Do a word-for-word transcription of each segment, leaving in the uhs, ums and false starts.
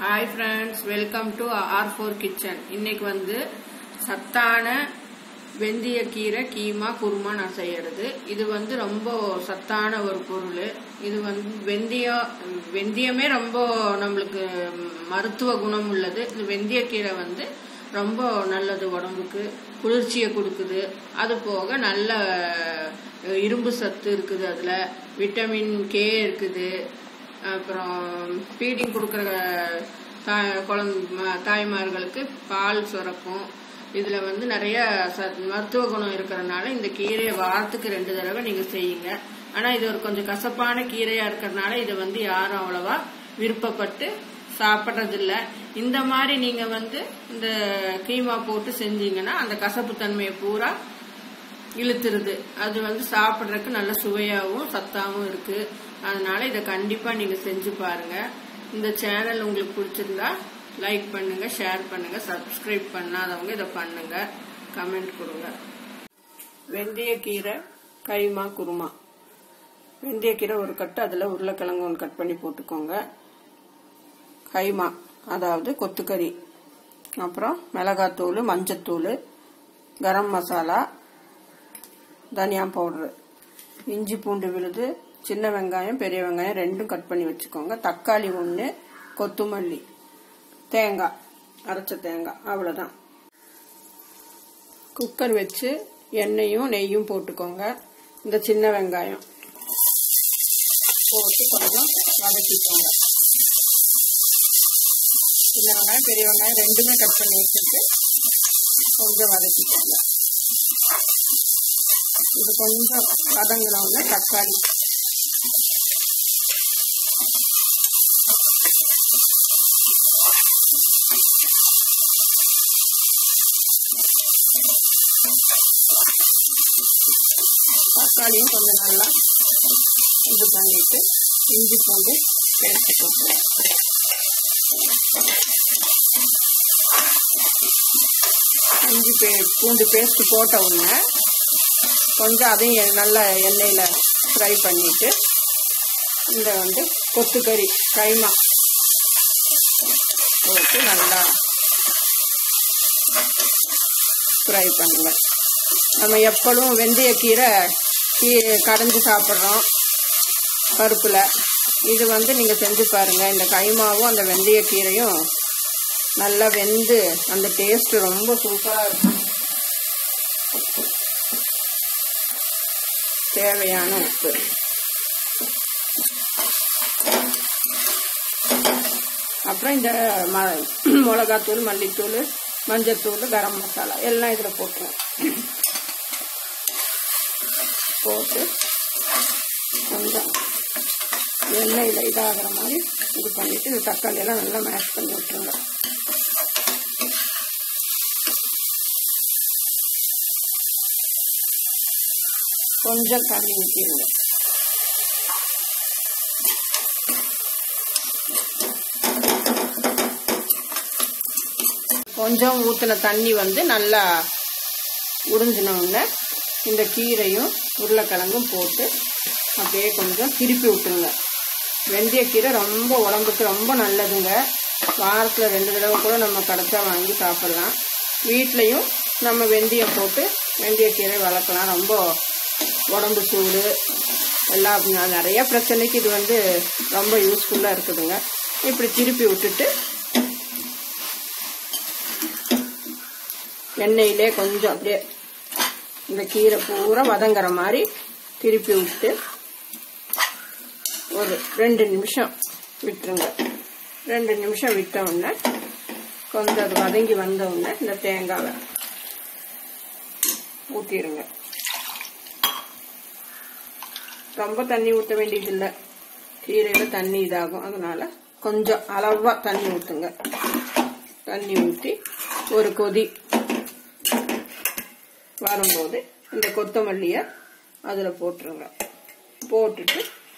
Hi friends, welcome to R four Kitchen. இன்னைக்கு வந்து சத்தான வெந்தய கீரை கீமா குருமா நான் செய்யறது. இது வந்து ரொம்ப சத்தான ஒரு பொருள். இது வந்து வெந்தயம் வெந்தயமே ரொம்ப நம்மளுக்கு மருத்துவ குணம் உள்ளது. இது வெந்தய கீரை வந்து ரொம்ப நல்லது, உடம்புக்கு குளிர்ச்சியை கொடுக்குது. அது போக நல்ல இரும்பு சத்து இருக்குது, அதுல விட்டமின் கே இருக்குது. அப்புறம் ஃபீடிங் கொடுக்குற தாய் குழந்தை தாய்மார்களுக்கு பால் சுரக்கும். இதில் வந்து நிறைய சத் மருத்துவ குணம் இருக்கிறதுனால இந்த கீரையை வாரத்துக்கு ரெண்டு தடவை நீங்கள் செய்யுங்க. ஆனால் இது ஒரு கொஞ்சம் கசப்பான கீரையாக இருக்கிறதுனால இதை வந்து யாரும் அவ்வளவா விருப்பப்பட்டு சாப்பிட்றதில்ல. இந்த மாதிரி நீங்கள் வந்து இந்த கீமா போட்டு செஞ்சீங்கன்னா அந்த கசப்பு தன்மையை பூரா இழுத்துருது. அது வந்து சாப்பிட்றதுக்கு நல்ல சுவையாகவும் சத்தாகவும் இருக்கு. அதனால இதை கண்டிப்பா நீங்க செஞ்சு பாருங்க. இந்த சேனல் உங்களுக்கு பிடிச்சிருந்தா லைக் பண்ணுங்க, ஷேர் பண்ணுங்க, சப்ஸ்கிரைப் பண்ணாதவங்க இதை பண்ணுங்க, கமெண்ட் கொடுங்க. வெந்தயக்கீரை கைமா குருமா. வெந்தயக்கீரை ஒரு கட்டு, அதுல உருளைக்கிழங்கு ஒன்று கட் பண்ணி போட்டுக்கோங்க. கைமா அதாவது கொத்துக்கறி, அப்புறம் மிளகாத்தூள், மஞ்சத்தூள், கரம் மசாலா, தனியா பவுடரு, இஞ்சி பூண்டு விழுது, சின்ன வெங்காயம் பெரிய வெங்காயம் ரெண்டும் கட் பண்ணி வச்சுக்கோங்க. தக்காளி ஒன்று, கொத்தமல்லி, தேங்காய், அரைச்ச தேங்காய், அவ்வளோதான். குக்கர் வச்சு எண்ணெயும் நெய்யும் போட்டுக்கோங்க. இந்த சின்ன வெங்காயம் போட்டு கொஞ்சம் வதக்கிக்கோங்க. சின்ன வெங்காயம் பெரிய வெங்காயம் ரெண்டுமே கட் பண்ணி வச்சுட்டு கொஞ்சம் வதக்கிக்கோங்க. இது கொஞ்சம் வதங்கினோம்னா தக்காளி, தக்காளியும் கொஞ்சம் நல்லா இது பண்ணிட்டு இஞ்சி பூண்டு பேஸ்ட் போட்டு இஞ்சி பே பூண்டு பேஸ்ட் போட்ட உடனே கொஞ்சம் அதையும் நல்லா எண்ணெயில ஃப்ரை பண்ணிட்டு இந்த வந்து கொத்துக்கறி கைமா போட்டு நல்லா ஃப்ரை பண்ணுங்க. நம்ம எப்பளும் வெந்தயக்கீரை கீ கடைஞ்சி சாப்பிட்றோம் பருப்புல. இது வந்து நீங்க செஞ்சு பாருங்க. இந்த கைமாவும் அந்த வெந்தயக்கீரையும் நல்லா வெந்து அந்த டேஸ்ட் ரொம்ப சூப்பரா இருக்கும். தேவையான உப்பு, அப்புறம் இந்த மிளகாத்தூள், மல்லித்தூள், மஞ்சத்தூள், கரம் மசாலா எல்லாம் இதுல போட்டுருவோம். போட்டு கொஞ்சம் எண்ணெயில இதாகிற மாதிரி இது பண்ணிட்டு இந்த தக்காளி எல்லாம் நல்லா மேஷ் பண்ணி விட்டுருங்க. கொஞ்சம் தண்ணி ஊற்றிடுங்க. கொஞ்சம் ஊற்றின தண்ணி வந்து நல்லா உறிஞ்சினோன்னு இந்த கீரையும் உருளைக்கிழங்கும் போட்டு அப்படியே கொஞ்சம் திருப்பி விட்டுருங்க. வெந்தயக்கீரை ரொம்ப உடம்புக்கு ரொம்ப நல்லதுங்க. வாரத்தில் ரெண்டு தடவை கூட நம்ம கிடைச்சா வாங்கி சாப்பிடலாம். வீட்லையும் நம்ம வெந்தயம் போட்டு வெந்தயக்கீரை வளர்க்கலாம். ரொம்ப உடம்பு சூடு எல்லாம் நிறைய பிரச்சனைக்கு இது வந்து ரொம்ப யூஸ்ஃபுல்லாக இருக்குதுங்க. இப்படி திருப்பி விட்டுட்டு எண்ணெயிலே கொஞ்சம் அப்படியே இந்த கீரை பூரா வதங்குற மாதிரி திருப்பி விட்டு ஒரு ரெண்டு நிமிஷம் விட்டுருங்க. ரெண்டு நிமிஷம் விட்ட உடனே கொஞ்சம் அது வதங்கி வந்த உடனே இந்த தேங்காவை ஊற்றிடுங்க. ரொம்ப தண்ணி ஊற்ற வேண்டியது இல்லை, கீரையில தண்ணி இதாகும். அதனால கொஞ்சம் அளவா தண்ணி ஊற்றுங்க. தண்ணி ஊற்றி ஒரு கொதி வரும்போது இந்த கொத்தமல்லியை அதில் போட்டுருங்க. போட்டுட்டு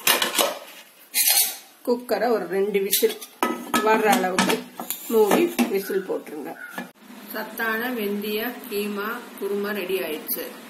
குக்கரை ஒரு ரெண்டு விசில் வர்ற அளவுக்கு மூடி விசில் போட்டுருங்க. சத்தான வெந்தய கீமா குருமா ரெடி ஆயிடுச்சு.